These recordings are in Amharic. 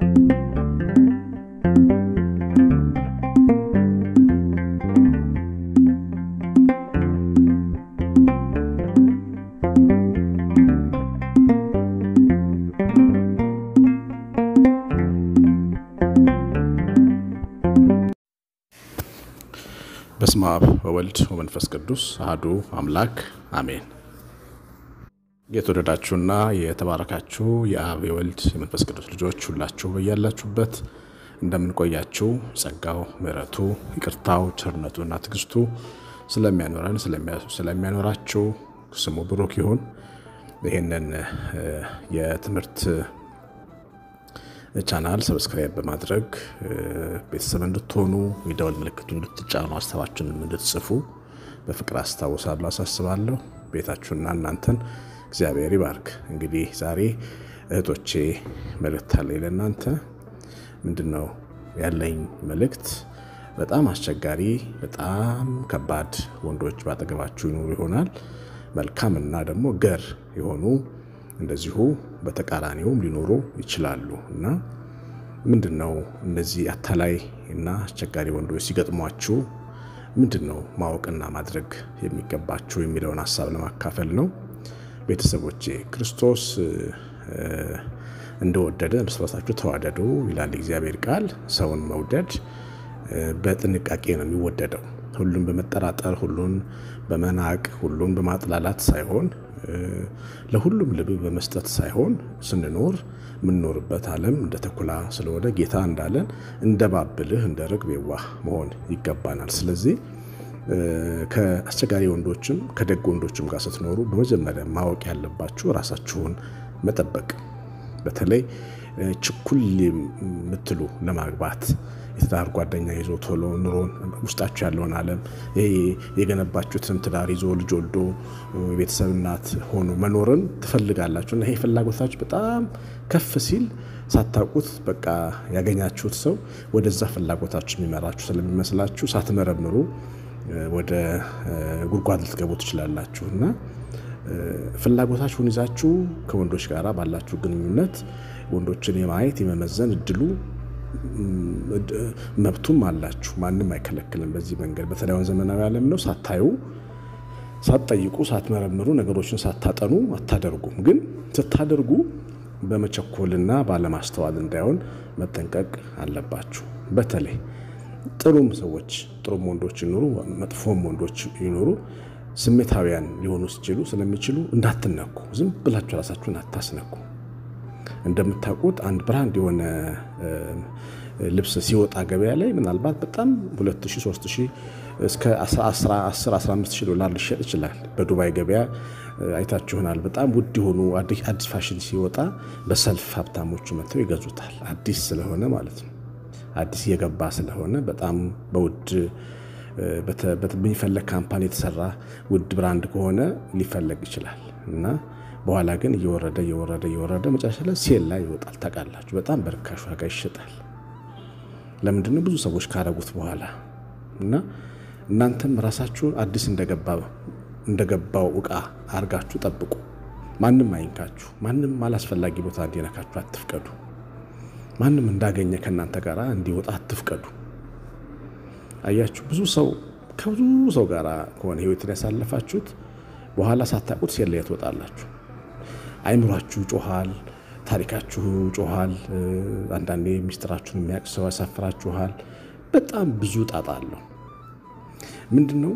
በስመ አብ ወወልድ ወመንፈስ ቅዱስ አሐዱ አምላክ አሜን። የተወደዳችሁና የተባረካችሁ የአብ የወልድ የመንፈስ ቅዱስ ልጆች ሁላችሁ በያላችሁበት እንደምን ቆያችሁ? ጸጋው ምሕረቱ ይቅርታው ቸርነቱና ትዕግስቱ ስለሚያኖራችሁ ስሙ ብሩክ ይሁን። ይሄንን የትምህርት ቻናል ሰብስክራይብ በማድረግ ቤተሰብ እንድትሆኑ የደወል ምልክቱን እንድትጫኑ ሐሳባችሁን እንድትጽፉ በፍቅር አሳስባለሁ። ቤታችሁና እናንተን እግዚአብሔር ይባርክ። እንግዲህ ዛሬ እህቶቼ መልእክት አለኝ ለእናንተ። ምንድነው ያለኝ መልእክት? በጣም አስቸጋሪ በጣም ከባድ ወንዶች ባጠገባችሁ ይኖሩ ይሆናል። መልካምና ደግሞ ገር የሆኑ እንደዚሁ በተቃራኒውም ሊኖሩ ይችላሉ። እና ምንድነው እነዚህ አታላይ እና አስቸጋሪ ወንዶች ሲገጥሟችሁ ምንድነው ማወቅና ማድረግ የሚገባችሁ የሚለውን ሐሳብ ለማካፈል ነው። ቤተሰቦቼ ክርስቶስ እንደወደደ እርስ በርሳችሁ ተዋደዱ ይላል እግዚአብሔር ቃል። ሰውን መውደድ በጥንቃቄ ነው የሚወደደው። ሁሉን በመጠራጠር ሁሉን በመናቅ ሁሉን በማጥላላት ሳይሆን ለሁሉም ልብ በመስጠት ሳይሆን ስንኖር ምንኖርበት ዓለም እንደ ተኩላ ስለሆነ ጌታ እንዳለን እንደ ባብልህ እንደ ርግብ የዋህ መሆን ይገባናል። ስለዚህ ከአስቸጋሪ ወንዶችም ከደግ ወንዶችም ጋር ስትኖሩ በመጀመሪያ ማወቅ ያለባችሁ ራሳችሁን መጠበቅ። በተለይ ችኩል የምትሉ ለማግባት የትዳር ጓደኛ ይዞ ቶሎ ኑሮን ውስጣችሁ ያለውን ዓለም የገነባችሁትን ትዳር ይዞ ልጅ ወልዶ የቤተሰብ እናት ሆኖ መኖርን ትፈልጋላችሁና ይሄ ፍላጎታችሁ በጣም ከፍ ሲል ሳታውቁት በቃ ያገኛችሁት ሰው ወደዛ ፍላጎታችሁ የሚመራችሁ ስለሚመስላችሁ ሳትመረምሩ ወደ ጉድጓድ ልትገቡ ትችላላችሁና ፍላጎታችሁን ይዛችሁ ከወንዶች ጋር ባላችሁ ግንኙነት ወንዶችን የማየት የመመዘን እድሉ መብቱም አላችሁ። ማንም አይከለክልም። በዚህ መንገድ በተለያዩ ዘመናዊ ዓለም ነው ሳታዩ ሳትጠይቁ ሳትመረምሩ ነገሮችን ሳታጠኑ አታደርጉም። ግን ስታደርጉ በመቸኮልና ባለማስተዋል እንዳይሆን መጠንቀቅ አለባችሁ። በተለይ ጥሩም ሰዎች ጥሩም ወንዶች ይኖሩ መጥፎም ወንዶች ይኖሩ ስሜታዊያን ሊሆኑ ስለሚችሉ እንዳትነኩ። ዝም ብላችሁ ራሳችሁን አታስነኩ። እንደምታውቁት አንድ ብራንድ የሆነ ልብስ ሲወጣ ገበያ ላይ ምናልባት በጣም 2000 3000 እስከ 10-15 ዶላር ሊሸጥ ይችላል። በዱባይ ገበያ አይታችሁናል። በጣም ውድ የሆኑ አዲስ ፋሽን ሲወጣ በሰልፍ ሀብታሞቹ መጥተው ይገዙታል። አዲስ ስለሆነ ማለት ነው። አዲስ የገባ ስለሆነ በጣም በውድ በሚፈለግ ካምፓኒ የተሰራ ውድ ብራንድ ከሆነ ሊፈለግ ይችላል እና በኋላ ግን እየወረደ መጨረሻ ላይ ሴል ላይ ይወጣል። ታውቃላችሁ በጣም በርካሽ ዋጋ ይሸጣል። ለምንድነው? ብዙ ሰዎች ካረጉት በኋላ እና እናንተም ራሳችሁ አዲስ እንደገባው ዕቃ አርጋችሁ ጠብቁ። ማንም አይንካችሁ። ማንም አላስፈላጊ ቦታ እንዲነካችሁ አትፍቀዱ። ማንም እንዳገኘ ከናንተ ጋር እንዲወጣ አትፍቀዱ። አያችሁ ብዙ ሰው ጋር ከሆነ ህይወትን ያሳለፋችሁት በኋላ ሳታውቁት ሴል ላይ ትወጣላችሁ። አይምሯችሁ ጮሃል፣ ታሪካችሁ ጮሃል። አንዳንዴ ሚስጥራችሁን የሚያውቅ ሰው ያሳፍራችኋል። በጣም ብዙ ጣጣ አለው። ምንድነው?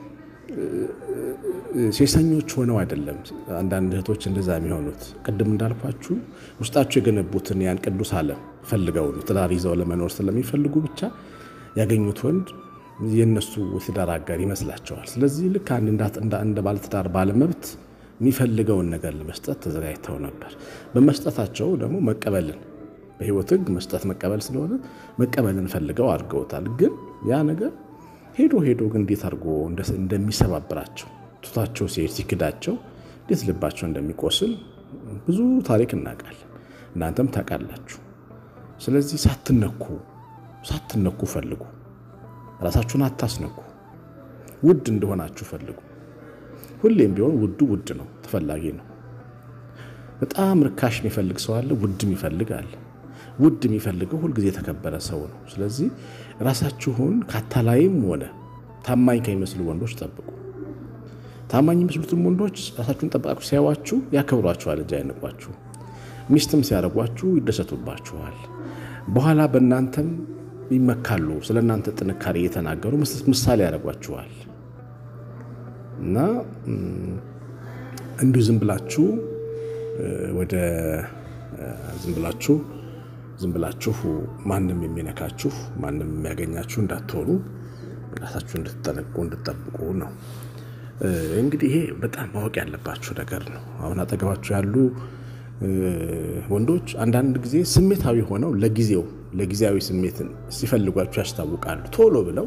ሴሰኞች ሆነው አይደለም አንዳንድ እህቶች እንደዛ የሚሆኑት። ቅድም እንዳልኳችሁ ውስጣችሁ የገነቡትን ያን ቅዱስ ዓለም ፈልገው ትዳር ይዘው ለመኖር ስለሚፈልጉ ብቻ ያገኙት ወንድ የነሱ ትዳር አጋር ይመስላቸዋል። ስለዚህ ልክ እንደ ባለትዳር ባለመብት የሚፈልገውን ነገር ለመስጠት ተዘጋጅተው ነበር። በመስጠታቸው ደግሞ መቀበልን በህይወት ህግ መስጠት መቀበል ስለሆነ መቀበልን ፈልገው አድርገውታል። ግን ያ ነገር ሄዶ ግን እንዴት አድርጎ እንደሚሰባብራቸው ቱታቸው ሲክዳቸው እንዴት ልባቸው እንደሚቆስል ብዙ ታሪክ እናውቃለን። እናንተም ታውቃላችሁ። ስለዚህ ሳትነኩ ፈልጉ። ራሳችሁን አታስነኩ። ውድ እንደሆናችሁ ፈልጉ። ሁሌም ቢሆን ውድ ነው፣ ተፈላጊ ነው። በጣም ርካሽ የሚፈልግ ሰው አለ፣ ውድም ይፈልጋል። ውድ የሚፈልገው ሁሉ ጊዜ የተከበረ ሰው ነው። ስለዚህ ራሳችሁን ካታላይም ሆነ ታማኝ ከሚመስሉ ወንዶች ጠብቁ። ታማኝ የሚመስሉትን ወንዶች ራሳችሁን ጠብቃችሁ ሲያዩዋችሁ ያከብሯችኋል እንጂ አይንቋችሁ። ሚስትም ሲያደርጓችሁ ይደሰቱባችኋል። በኋላ በእናንተም ይመካሉ። ስለናንተ ጥንካሬ እየተናገሩ ምሳሌ ያደርጓችኋል። እና እንዲሁ ዝም ብላችሁ ማንም የሚነካችሁ ማንም የሚያገኛችሁ እንዳትሆኑ ራሳችሁ እንድትጠብቁ ነው። እንግዲህ ይሄ በጣም ማወቅ ያለባችሁ ነገር ነው። አሁን አጠገባችሁ ያሉ ወንዶች አንዳንድ ጊዜ ስሜታዊ ሆነው ለጊዜያዊ ስሜትን ሲፈልጓችሁ ያስታውቃሉ። ቶሎ ብለው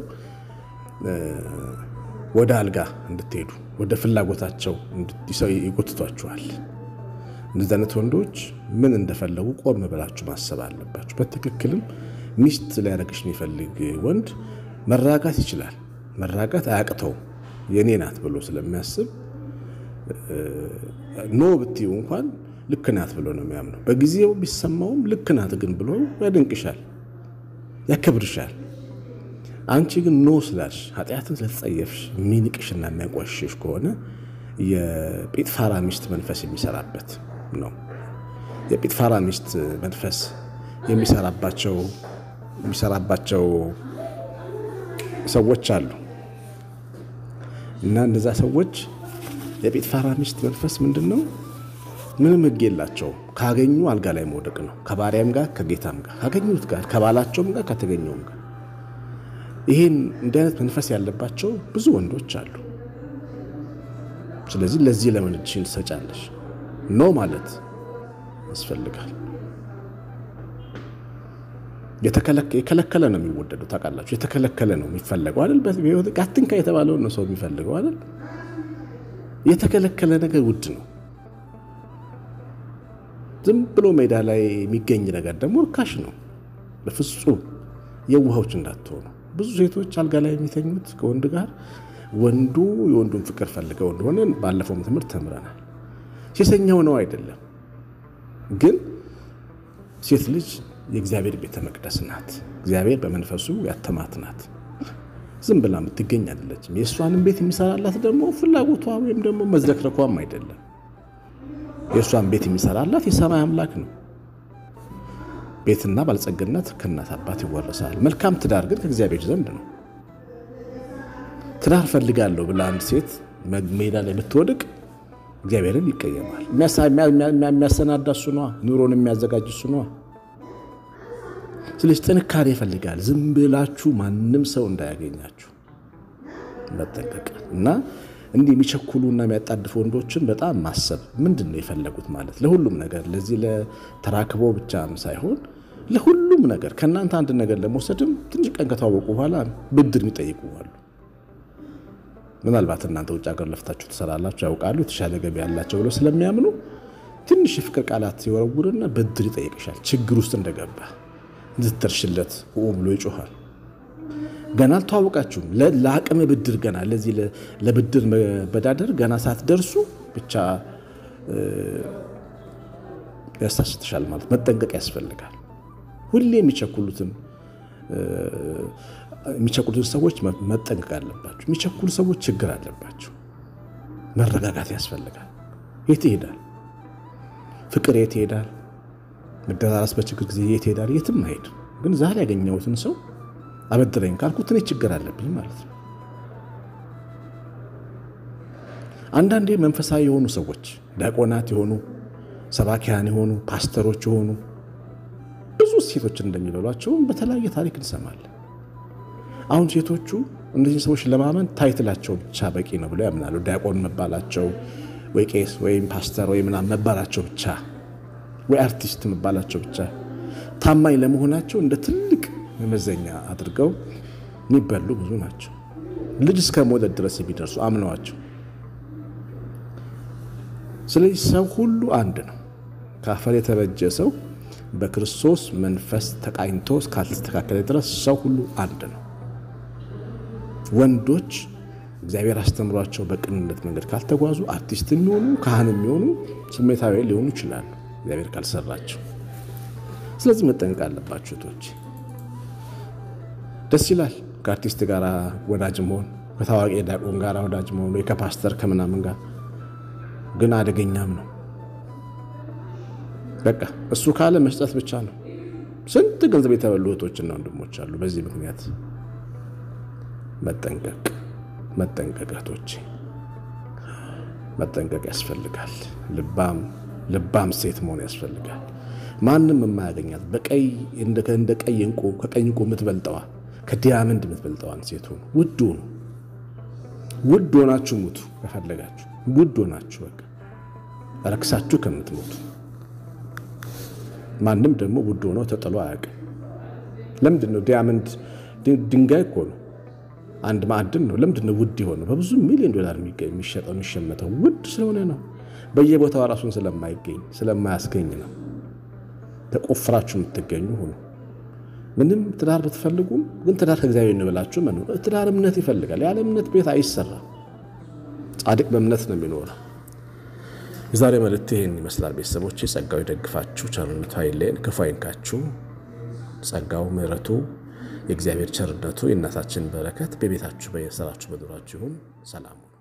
ወደ አልጋ እንድትሄዱ ወደ ፍላጎታቸው ይጎትቷችኋል። እንደዚህ አይነት ወንዶች ምን እንደፈለጉ ቆም ብላችሁ ማሰብ አለባችሁ። በትክክልም ሚስት ሊያደርግሽ የሚፈልግ ወንድ መራጋት ይችላል። መራጋት አያቅተው የኔ ናት ብሎ ስለሚያስብ ኖ ብትዩ እንኳን ልክ ናት ብሎ ነው የሚያምነው። በጊዜው ቢሰማውም ልክ ናት ግን ብሎ ያደንቅሻል፣ ያከብርሻል። አንቺ ግን ኖ ስላልሽ ኃጢአትን ስለተጸየፍሽ የሚንቅሽና የሚያቋሽሽ ከሆነ የጲጥፋራ ሚስት መንፈስ የሚሰራበት ነው። የጲጥፋራ ሚስት መንፈስ የሚሰራባቸው ሰዎች አሉ እና እነዛ ሰዎች የጲጥፋራ ሚስት መንፈስ ምንድነው? ምንም ሕግ የላቸው። ካገኙ አልጋ ላይ መውደቅ ነው። ከባሪያም ጋር ከጌታም ጋር ካገኙት ጋር ከባላቸውም ጋር ከተገኘውም ጋር። ይሄን እንዲህ አይነት መንፈስ ያለባቸው ብዙ ወንዶች አሉ። ስለዚህ ለዚህ ለምን እጅሽን ትሰጫለሽ? ኖ ማለት ያስፈልጋል። የከለከለ ነው የሚወደደው። ታውቃላችሁ፣ የተከለከለ ነው የሚፈልገው አይደል? በህይወት አትንካ የተባለው ነው ሰው የሚፈልገው አይደል? የተከለከለ ነገር ውድ ነው። ዝም ብሎ ሜዳ ላይ የሚገኝ ነገር ደግሞ ርካሽ ነው። በፍጹም የዋሆች እንዳትሆኑ። ብዙ ሴቶች አልጋ ላይ የሚተኙት ከወንድ ጋር ወንዱ የወንዱን ፍቅር ፈልገው እንደሆነ ባለፈው ትምህርት ተምረናል። ሴሰኛው ነው አይደለም። ግን ሴት ልጅ የእግዚአብሔር ቤተ መቅደስ ናት። እግዚአብሔር በመንፈሱ ያተማት ናት። ዝም ብላ የምትገኝ አይደለችም። የእሷንም ቤት የሚሰራላት ደግሞ ፍላጎቷ ወይም ደግሞ መዝረክረኳም አይደለም። የእሷን ቤት የሚሰራላት የሰማይ አምላክ ነው። ቤትና ባለጸግነት ከእናት አባት ይወረሳል። መልካም ትዳር ግን ከእግዚአብሔር ዘንድ ነው። ትዳር ፈልጋለሁ ብላ አንድ ሴት ሜዳ ላይ ብትወድቅ እግዚአብሔርን ይቀየማል። የሚያሰናዳ እሱ ነዋ። ኑሮን የሚያዘጋጅ እሱ ነዋ። ስለዚህ ጥንካሬ ይፈልጋል። ዝም ብላችሁ ማንም ሰው እንዳያገኛችሁ መጠንቀቅ እና እንዲህ የሚቸኩሉና የሚያጣድፉ ወንዶችን በጣም ማሰብ። ምንድነው የፈለጉት ማለት ለሁሉም ነገር፣ ለዚህ ለተራክቦ ብቻም ሳይሆን ለሁሉም ነገር ከእናንተ አንድ ነገር ለመውሰድም ትንሽ ቀን ከተዋወቁ በኋላ ብድር የሚጠይቁ አሉ። ምናልባት እናንተ ውጭ ሀገር ለፍታችሁ ትሰራላችሁ፣ ያውቃሉ፣ የተሻለ ገቢ ያላቸው ብለው ስለሚያምኑ ትንሽ የፍቅር ቃላት ሲወረውርና ብድር ይጠይቅሻል። ችግር ውስጥ እንደገባ እንድትተርሽለት ብሎ ይጮሃል። ገና አልተዋወቃችሁም። ለአቅመ ብድር ገና ለዚህ ለብድር መበዳደር ገና ሳትደርሱ ብቻ ያሳስትሻል ማለት መጠንቀቅ ያስፈልጋል። ሁሌ የሚቸኩሉትን ሰዎች መጠንቀቅ አለባቸው። የሚቸኩሉ ሰዎች ችግር አለባቸው። መረጋጋት ያስፈልጋል። የት ይሄዳል ፍቅር? የት ይሄዳል መደራረስ? በችግር ጊዜ የት ይሄዳል? የትም አይሄድም። ግን ዛሬ ያገኘሁትን ሰው አበድረኝ ካልኩት እኔ ችግር አለብኝ ማለት ነው። አንዳንዴ መንፈሳዊ የሆኑ ሰዎች ዲያቆናት የሆኑ ሰባኪያን የሆኑ ፓስተሮች የሆኑ ብዙ ሴቶች እንደሚበሏቸው በተለያየ ታሪክ እንሰማለን። አሁን ሴቶቹ እነዚህ ሰዎች ለማመን ታይትላቸው ብቻ በቂ ነው ብለው ያምናሉ። ዲያቆን መባላቸው ወይ ቄስ ወይም ፓስተር ወይ ምናምን መባላቸው ብቻ ወይ አርቲስት መባላቸው ብቻ ታማኝ ለመሆናቸው እንደ ትልቅ መመዘኛ አድርገው የሚበሉ ብዙ ናቸው። ልጅ እስከ መውለድ ድረስ የሚደርሱ አምነዋቸው። ስለዚህ ሰው ሁሉ አንድ ነው። ከአፈር የተበጀ ሰው በክርስቶስ መንፈስ ተቃኝቶ እስካልተስተካከለ ድረስ ሰው ሁሉ አንድ ነው። ወንዶች እግዚአብሔር አስተምሯቸው በቅንነት መንገድ ካልተጓዙ አርቲስት የሚሆኑ ካህን የሚሆኑ ስሜታዊ ሊሆኑ ይችላሉ እግዚአብሔር ካልሰራቸው። ስለዚህ መጠንቀቅ አለባችሁ እህቶች። ደስ ይላል ከአርቲስት ጋር ወዳጅ መሆን፣ ከታዋቂ ዲያቆን ጋር ወዳጅ መሆን፣ ከፓስተር ከምናምን ጋር ግን አደገኛም ነው። በቃ እሱ ካለ መስጠት ብቻ ነው። ስንት ገንዘብ የተበሉ እህቶችና ወንድሞች አሉ በዚህ ምክንያት። መጠንቀቅ እህቶች መጠንቀቅ ያስፈልጋል። ልባም ሴት መሆን ያስፈልጋል። ማንም የማያገኛት በቀይ እንደ ቀይ እንቁ ከቀይ እንቁ የምትበልጠዋ ከዲያመንድ የምትበልጠዋን ሴት ሁኑ። ውድ ሆናችሁ ሙቱ ከፈለጋችሁ። ውድ ሆናችሁ በቃ ረክሳችሁ ከምትሞቱ። ማንም ደግሞ ውድ ሆኖ ተጥሎ አያውቅም። ለምንድነው ዲያመንድ ድንጋይ እኮ ነው፣ አንድ ማዕድን ነው። ለምንድነው ውድ የሆነው? በብዙ ሚሊዮን ዶላር የሚሸመተው ውድ ስለሆነ ነው። በየቦታው ራሱን ስለማያስገኝ ነው። ተቆፍራችሁ የምትገኙ ሁኑ። ምንም ትዳር ብትፈልጉም ግን ትዳር ከእግዚአብሔር እንብላችሁ መኖር። ትዳር እምነት ይፈልጋል። ያለ እምነት ቤት አይሰራም። ጻድቅ በእምነት ነው የሚኖረው። የዛሬ መልእክት ይሄን ይመስላል። ቤተሰቦቼ ጸጋው ይደግፋችሁ፣ ቸርነቱ አይለየን፣ ክፉ አይንካችሁ። ጸጋው ምሕረቱ የእግዚአብሔር ቸርነቱ የእናታችን በረከት በቤታችሁ በየሰራችሁ በዱራችሁ ይሁን። ሰላም